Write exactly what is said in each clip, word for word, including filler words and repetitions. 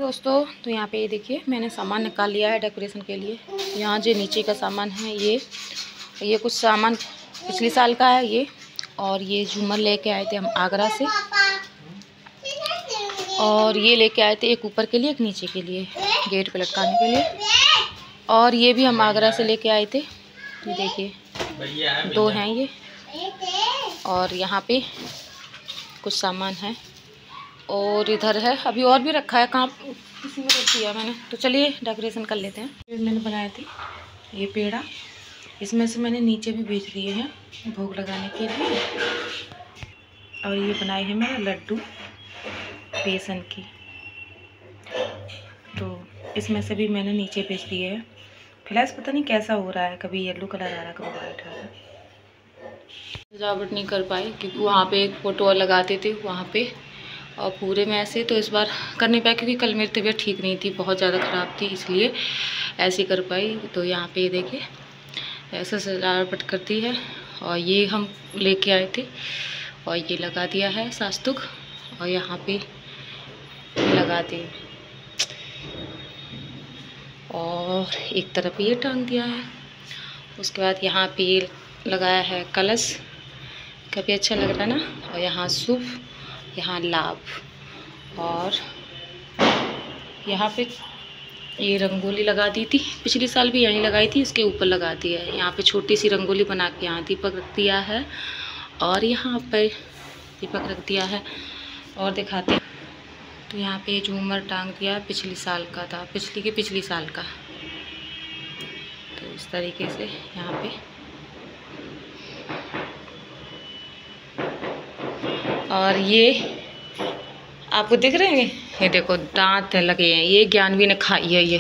दोस्तों, तो यहाँ पे ये देखिए मैंने सामान निकाल लिया है डेकोरेशन के लिए। यहाँ जो नीचे का सामान है ये ये कुछ सामान पिछले साल का है ये, और ये झूमर लेके आए थे हम आगरा से, और ये लेके आए थे एक ऊपर के लिए एक नीचे के लिए गेट पे लटकाने के लिए, और ये भी हम आगरा से लेके आए थे। ये देखिए दो हैं ये, और यहाँ पे कुछ सामान है, और इधर है अभी और भी रखा है, कहाँ किसी में रख दिया मैंने। तो चलिए डेकोरेशन कर लेते हैं। मैंने बनाए थे ये पेड़ा, इसमें से मैंने नीचे भी बेच दिए हैं भोग लगाने के लिए, और ये बनाए हैं मेरे लड्डू बेसन की, तो इसमें से भी मैंने नीचे बेच दिए हैं। फिलहाल पता नहीं कैसा हो रहा है, कभी येलो कलर आ रहा है कभी वाइट आ रहा है। सजावट नहीं कर पाए क्योंकि वहाँ पे एक फोटो और लगाते थे वहाँ पे, और पूरे में ऐसे तो इस बार कर नहीं पाई क्योंकि कल मेरी तबीयत ठीक नहीं थी, बहुत ज़्यादा ख़राब थी, इसलिए ऐसे कर पाई। तो यहाँ पे देखिए ऐसा सजावट करती है, और ये हम लेके आए थे और ये लगा दिया है सास्तुक, और यहाँ पे लगा दी, और एक तरफ ये टांग दिया है। उसके बाद यहाँ पे ये लगाया है कलश, काफ़ी अच्छा लग रहा है ना, और यहाँ शुभ, यहाँ लाभ, और यहाँ पे ये रंगोली लगा दी थी, पिछले साल भी यहीं लगाई थी, इसके ऊपर लगा दिया है। यहाँ पे छोटी सी रंगोली बना के यहाँ दीपक रख दिया है, और यहाँ पे दीपक रख दिया है, और दिखाते हैं। तो यहाँ पे झूमर टांग दिया, पिछले साल का था, पिछली के पिछली साल का। तो इस तरीके से यहाँ पे, और ये आपको दिख रहे हैं, ये देखो दांत लगे हैं, ये ज्ञानवी ने खाई है, ये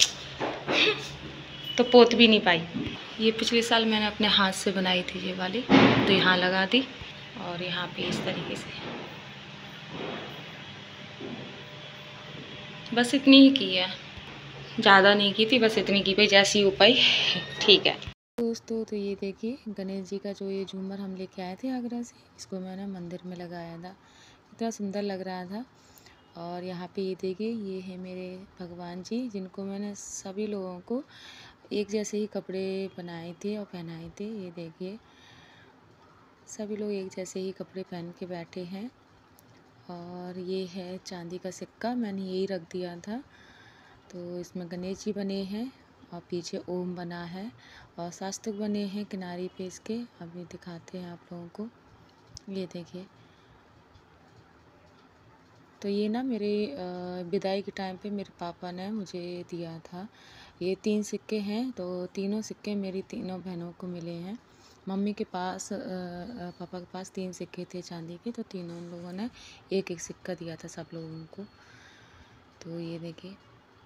तो पोत भी नहीं पाई। ये पिछले साल मैंने अपने हाथ से बनाई थी ये वाली, तो यहाँ लगा दी, और यहाँ पे इस तरीके से बस इतनी ही की है, ज़्यादा नहीं की थी, बस इतनी की भाई, जैसी हो पाई ठीक है। दोस्तों तो ये देखिए गणेश जी का जो ये झूमर हम लेके आए थे आगरा से, इसको मैंने मंदिर में लगाया था, इतना सुंदर लग रहा था। और यहाँ पे ये देखिए ये है मेरे भगवान जी, जिनको मैंने सभी लोगों को एक जैसे ही कपड़े बनाए थे और पहनाए थे। ये देखिए सभी लोग एक जैसे ही कपड़े पहन के बैठे हैं, और ये है चांदी का सिक्का, मैंने यही रख दिया था। तो इसमें गणेश जी बने हैं, और पीछे ओम बना है, और शास्त्रक बने हैं किनारे पे इसके, अभी दिखाते हैं आप लोगों को। ये देखिए, तो ये ना मेरे विदाई के टाइम पे मेरे पापा ने मुझे दिया था। ये तीन सिक्के हैं, तो तीनों सिक्के मेरी तीनों बहनों को मिले हैं। मम्मी के पास पापा के पास तीन सिक्के थे चांदी के, तो तीनों लोगों ने एक एक सिक्का दिया था सब लोगों को। तो ये देखिए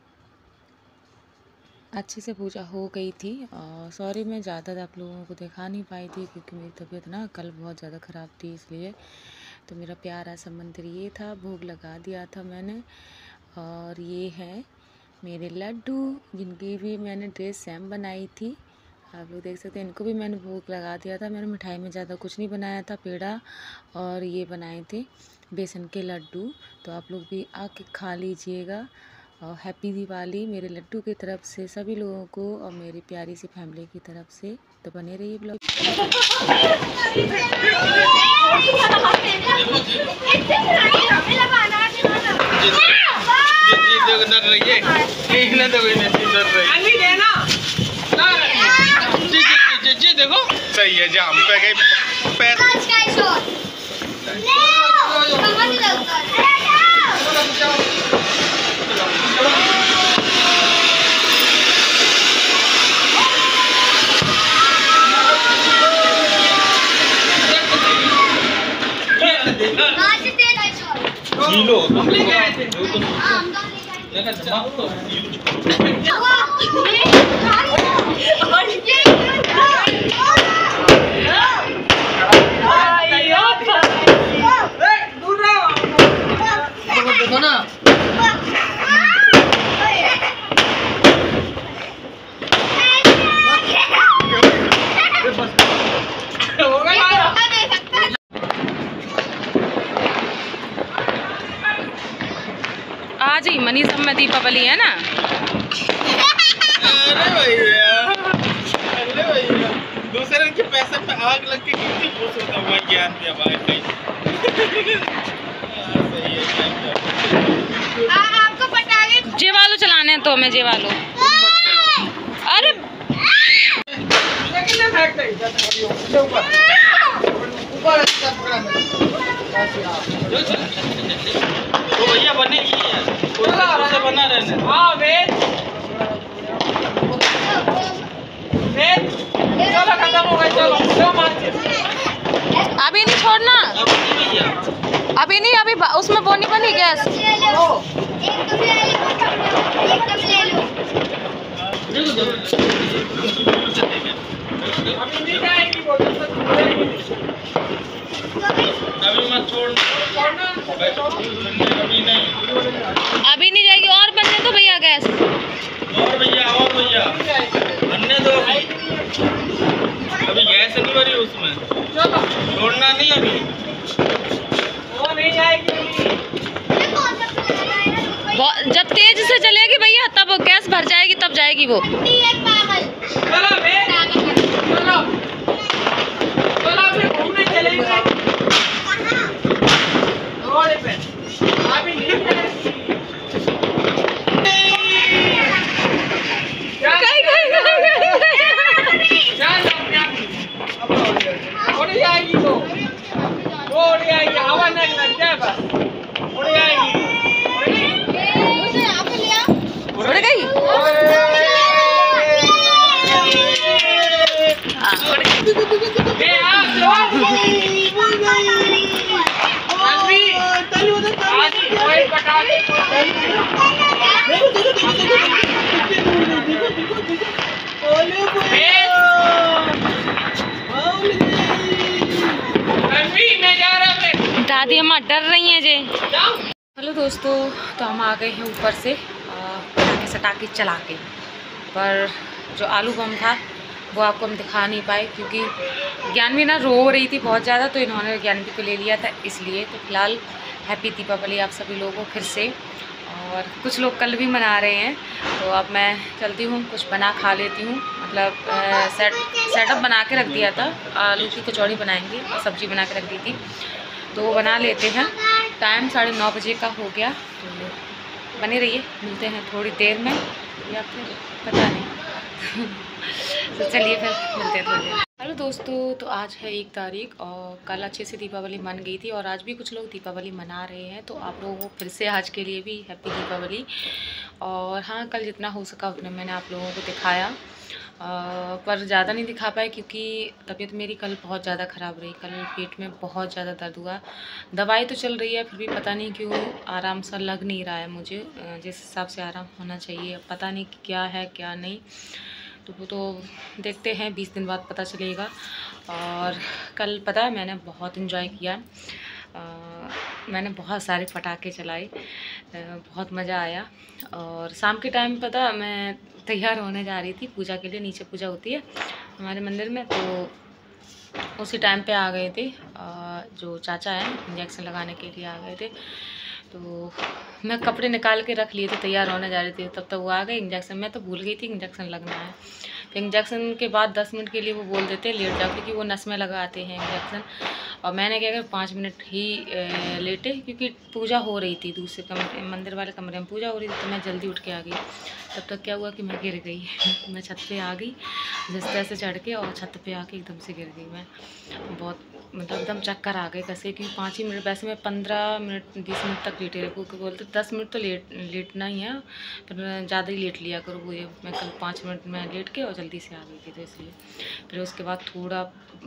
अच्छे से पूजा हो गई थी, और सॉरी मैं ज़्यादा आप लोगों को दिखा नहीं पाई थी क्योंकि मेरी तबीयत ना कल बहुत ज़्यादा ख़राब थी, इसलिए। तो मेरा प्यारा सा मंदिर ये था, भोग लगा दिया था मैंने। और ये है मेरे लड्डू, जिनकी भी मैंने ड्रेस सेम बनाई थी, आप लोग देख सकते हैं। इनको भी मैंने भोग लगा दिया था। मैंने मिठाई में ज़्यादा कुछ नहीं बनाया था, पेड़ा और ये बनाए थे बेसन के लड्डू। तो आप लोग भी आके खा लीजिएगा, और हैप्पी दिवाली मेरे लड्डू की तरफ से सभी लोगों को, और मेरी प्यारी सी फैमिली की तरफ से। तो बने रहिए ब्लॉग। देखो सही है, जाम पे गई पैर। लो हम लेके आए थे, देखो ना आज ही मनीषा पर्व में दीपावली है ना। अरे भैया, अरे भैया, दूसरे के पैसे पे आग लग के कितनी खुश होता हुआ ज्ञान दिया भाई। सही है, आपको पटाखे जे वालो चलाने हैं तो मैं जे वालो। अरे तो भैया बनेगी यार, बना रहना। हाँ वेद वेद, चलो खत्म हो गया, चलो चलो मार्च। अभी नहीं छोड़ना, अब नहीं भैया, अभी नहीं, अभी उसमें वो नहीं बनी गैस। एक कप ले लो, एक कप ले लो। अभी नहीं जाएगी बोलो, अभी मत छोड़ना, अभी नहीं, अभी नहीं जाएगी, और बनने दो भैया गैस। और भैया और भैया बनने दो अभी, अभी गैस नहीं भरी उसमें, छोड़ना नहीं अभी, वो नहीं जाएगी। जब तेज से चलेगी भैया तब गैस भर जाएगी, तब जाएगी वो। चलो बे, चलो चलो फिर घूमने चलेंगे रोड पे, अभी नहीं जाएगी। गई, गई, गई, उड़ जाएगी वो, वो उड़ जाएगी, हवा नहीं लग जाए बस, उड़ जाएगी, उड़ गई। दादी अम्मा डर रही हैं जे। हेलो दोस्तों, तो हम आ गए हैं ऊपर से पटाखे सटाखे चला के, पर जो आलू बम था वो आपको हम दिखा नहीं पाए क्योंकि ज्ञानवी ना रो रही थी बहुत ज़्यादा, तो इन्होंने ज्ञानवी को ले लिया था इसलिए। तो फिलहाल हैप्पी दीपावली आप सभी लोगों को फिर से, और कुछ लोग कल भी मना रहे हैं। तो अब मैं चलती हूँ, कुछ बना खा लेती हूँ, मतलब सेट सेटअप बना के रख दिया था, आलू की कचौड़ी बनाएंगे और सब्ज़ी बना के रख दी थी, तो वो बना लेते हैं। टाइम साढ़े नौ बजे का हो गया, तो बने रहिए, मिलते हैं थोड़ी देर में या फिर पता नहीं। तो चलिए फिर मिलते हैं थोड़ी देर। हेलो दोस्तों, तो आज है एक तारीख और कल अच्छे से दीपावली मन गई थी और आज भी कुछ लोग दीपावली मना रहे हैं, तो आप लोगों को फिर से आज के लिए भी हैप्पी दीपावली। और हाँ, कल जितना हो सका उतना मैंने आप लोगों को दिखाया, आ, पर ज़्यादा नहीं दिखा पाए क्योंकि तबीयत मेरी कल बहुत ज़्यादा ख़राब रही। कल पेट में बहुत ज़्यादा दर्द हुआ, दवाई तो चल रही है फिर भी पता नहीं क्यों आराम सा लग नहीं रहा है मुझे, जिस हिसाब से आराम होना चाहिए। पता नहीं क्या है क्या नहीं, तो वो तो देखते हैं, बीस दिन बाद पता चलेगा। और कल पता है मैंने बहुत इन्जॉय किया, आ, मैंने बहुत सारे पटाखे चलाए, बहुत मज़ा आया। और शाम के टाइम पता मैं तैयार होने जा रही थी पूजा के लिए, नीचे पूजा होती है हमारे मंदिर में, तो उसी टाइम पे आ गए थे जो चाचा हैं, इंजेक्शन लगाने के लिए आ गए थे। तो मैं कपड़े निकाल के रख लिए थे, तैयार होने जा रही थी, तब तक वो आ गए। इंजेक्शन मैं तो भूल गई थी इंजेक्शन लगना है। फिर इंजेक्शन के बाद दस मिनट के लिए वो बोल देते लेट जाओ, क्योंकि वो नस में लगाते हैं इंजेक्शन। और मैंने क्या कर पाँच मिनट ही लेटे, क्योंकि पूजा हो रही थी दूसरे कमरे, मंदिर वाले कमरे में पूजा हो रही थी, तो मैं जल्दी उठ के आ गई। तब तक क्या हुआ कि मैं गिर गई। मैं छत पे आ गई जिस तरह से चढ़ के, और छत पे आके एकदम से गिर गई मैं। बहुत मतलब एकदम चक्कर आ गए कैसे, क्योंकि पाँच ही मिनट, वैसे मैं पंद्रह मिनट बीस मिनट तक लेटे रहे, क्योंकि बोलते दस मिनट तो लेट लेटना ही है, पर ज़्यादा ही लेट लिया करो। वो ये मैं कल पाँच मिनट में लेट के और जल्दी से आ गई थी, तो इसलिए फिर उसके बाद थोड़ा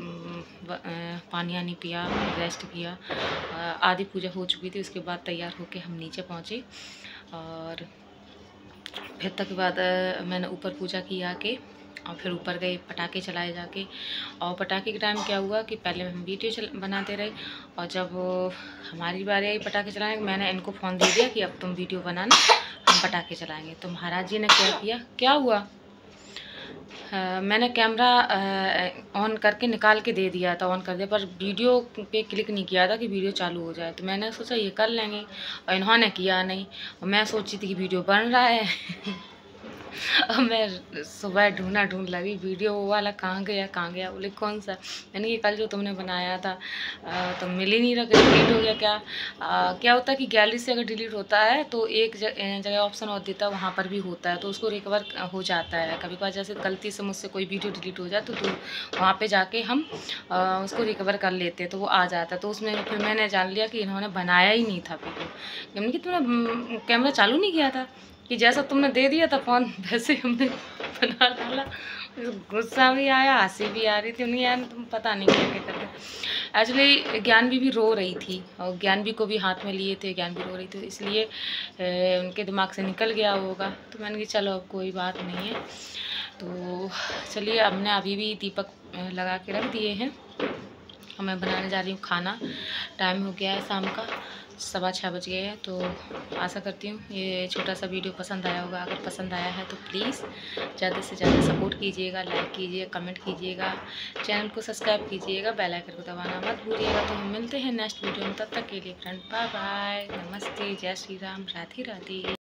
पानी आनी पिया, रेस्ट किया। आधी पूजा हो चुकी थी, उसके बाद तैयार होके हम नीचे पहुँचे, और फिर तक के बाद मैंने ऊपर पूजा की आके, और फिर ऊपर गए, पटाखे चलाए जाके। और पटाखे के टाइम क्या हुआ कि पहले हम वीडियो चल बनाते रहे, और जब हमारी बारी आई पटाखे चलाने की, मैंने इनको फ़ोन दे दिया कि अब तुम वीडियो बनाना, हम पटाखे चलाएंगे। तो महाराज जी ने क्या किया, क्या हुआ मैंने कैमरा ऑन करके निकाल के दे दिया था, ऑन कर दिया, पर वीडियो पे क्लिक नहीं किया था कि वीडियो चालू हो जाए। तो मैंने सोचा ये कर लेंगे और इन्होंने किया नहीं, और मैं सोची थी कि वीडियो बन रहा है। और मैं सुबह ढूंढना ढूंढ लगी वीडियो वो वाला कहाँ गया कहाँ गया। बोले कौन सा? मैंने कि कल जो तुमने बनाया था आ, तो मिल ही नहीं रहा, डिलीट हो गया क्या? आ, क्या होता है कि गैलरी से अगर डिलीट होता है तो एक जगह ऑप्शन और देता है, वहाँ पर भी होता है, तो उसको रिकवर हो जाता है। कभी कभार जैसे गलती से मुझसे कोई वीडियो डिलीट हो जाए तो, तो वहाँ पर जाके हम आ, उसको रिकवर कर लेते हैं, तो वो आ जाता है। तो उसमें फिर मैंने जान लिया कि इन्होंने बनाया ही नहीं था वीडियो। मैंने कि तुमने कैमरा चालू नहीं किया था, कि जैसा तुमने दे दिया था फ़ोन वैसे हमने बना डाला। गुस्सा भी आया, हंसी भी आ रही थी। उन्हें यार तुम पता नहीं क्या क्या करते। एक्चुअली ज्ञानवी भी रो रही थी, और ज्ञानवी को भी हाथ में लिए थे, ज्ञानवी रो रही थी, इसलिए उनके दिमाग से निकल गया होगा। तो मैंने कहा चलो अब कोई बात नहीं है। तो चलिए, हमने अभी भी दीपक लगा के रख दिए हैं, मैं बनाने जा रही हूँ खाना। टाइम हो गया है शाम का, सवा छः बज गए हैं। तो आशा करती हूँ ये छोटा सा वीडियो पसंद आया होगा। अगर पसंद आया है तो प्लीज़ ज़्यादा से ज़्यादा सपोर्ट कीजिएगा, लाइक कीजिए, कमेंट कीजिएगा, चैनल को सब्सक्राइब कीजिएगा, बेल आइकन को दबाना मत भूलिएगा। तो हम मिलते हैं नेक्स्ट वीडियो में, तब तक के लिए फ्रेंड बाय बाय, नमस्ते, जय श्री राम, राधे राधे।